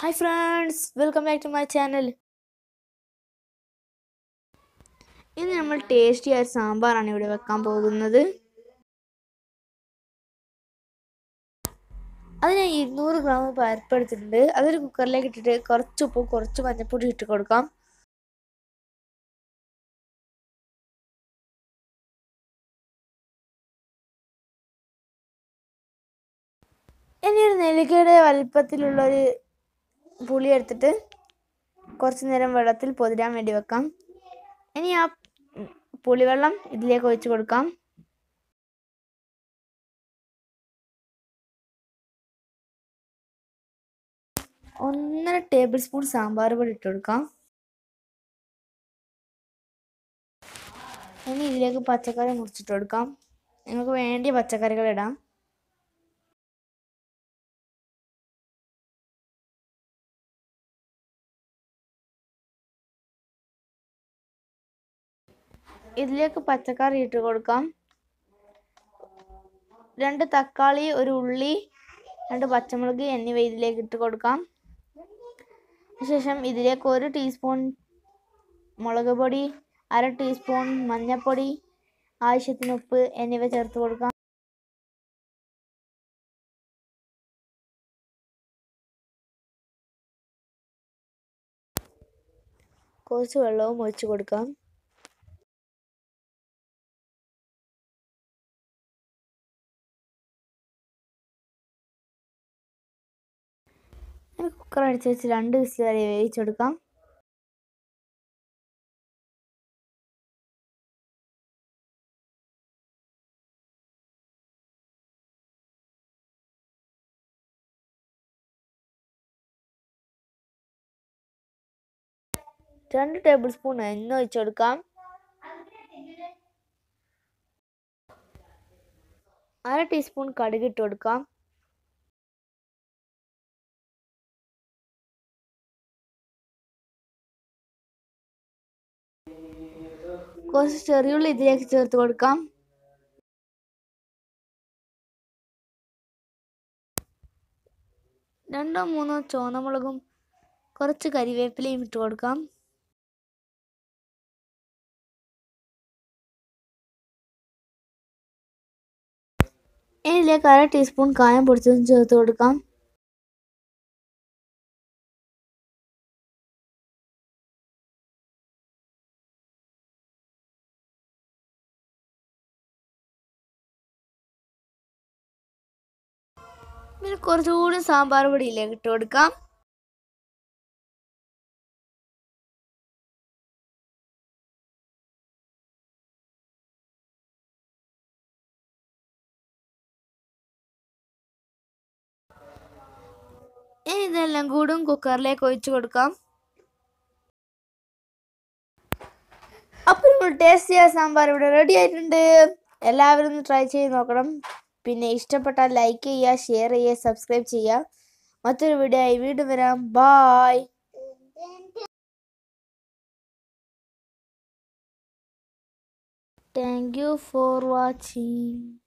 Hi friends, welcome back to my channel. ഇന്ന് നമ്മൾ ടേസ്റ്റിയായ സാമ്പാറാണ് ഇവിടെ വെക്കാൻ പോകുന്നത്. അതിന് 200 ഗ്രാം പരിപ്പ് എടുത്തിട്ടുണ്ട്. അതൊരു കുക്കറിലേക്ക് ഇട്ടിട്ട് കുറച്ച് ഉപ്പും കുറച്ച് മഞ്ഞൾപ്പൊടി ഇട്ട് കൊടുക്കാം. ഇനി ഒരു നെല്ലിക്കയുടെ വലിപ്പത്തിലുള്ള ഒരു പുളി എടുത്തിട്ട് കുറച്ച് നേരം വെള്ളത്തിൽ പൊതിരാൻ വേണ്ടി വെക്കാം. ഇനി ആ പുളിവെള്ളം ഇതിലേക്ക് ഒഴിച്ചു കൊടുക്കാം. ഒന്നര ടേബിൾ സ്പൂൺ സാമ്പാർ പൊടി ഇട്ട് കൊടുക്കാം. ഇനി ഇതിലേക്ക് പച്ചക്കറി മുറിച്ചിട്ട് കൊടുക്കാം. നിങ്ങൾക്ക് വേണ്ടിയ പച്ചക്കറികൾ ഇടാം. ഇതിലേക്ക് പച്ചക്കറി ഇട്ട് കൊടുക്കാം. 2 തക്കാളി, ഒരു ഉള്ളി, 2 പച്ചമുളക് എന്നിവ ഇതിലേക്ക് ഇട്ട് കൊടുക്കാം. ശേഷം ഇതിലേക്ക് 1 ടീസ്പൂൺ മുളക് പൊടി, 1/2 ടീസ്പൂൺ മഞ്ഞൾപ്പൊടി, ആവശ്യത്തിന് ഉപ്പ് എന്നിവ ചേർത്ത് കൊടുക്കാം. കുറച്ച് വെള്ളവും ഒഴിച്ചു കൊടുക്കാം. കുക്കർ അടിച്ച് വെച്ച് 2 വിസിൽ വരെ വേവിച്ചെടുക്കാം. രണ്ട് ടേബിൾ സ്പൂൺ എണ്ണ ഒഴിച്ചു കൊടുക്കാം. 1/2 ടീസ്പൂൺ കടുക് ഇട്ട് കൊടുക്കാം. കുറച്ച് ചെറിയുള്ളി ഇതിലേക്ക് ചേർത്ത് കൊടുക്കാം. രണ്ടോ മൂന്നോ ചുവന്നമുളകും കുറച്ച് കരിവേപ്പിലയും ഇട്ട് കൊടുക്കാം. ഇതിലേക്ക് 1/2 ടീസ്പൂൺ കായം പൊടിച്ചതും ചേർത്ത് കൊടുക്കാം. പിന്നെ കുറച്ചുകൂടി സാമ്പാർ പൊടി ഇതിലേക്ക് ഇട്ട് കൊടുക്കാം. ഇനി ഇതെല്ലാം കൂടും കുക്കറിലേക്ക് ഒഴിച്ചു കൊടുക്കാം. അപ്പോൾ നമ്മൾ ടേസ്റ്റിയായ സാമ്പാർ ഇവിടെ റെഡി ആയിട്ടുണ്ട്. എല്ലാവരും ഒന്ന് ട്രൈ ചെയ്ത് നോക്കണം. പിന്നെ ഇഷ്ടപ്പെട്ടാൽ ലൈക്ക് ചെയ്യുക, ഷെയർ ചെയ്യുക, സബ്സ്ക്രൈബ് ചെയ്യുക. മറ്റൊരു വീഡിയോ ആയി വീണ്ടും വരാം. Bye. Thank you for watching.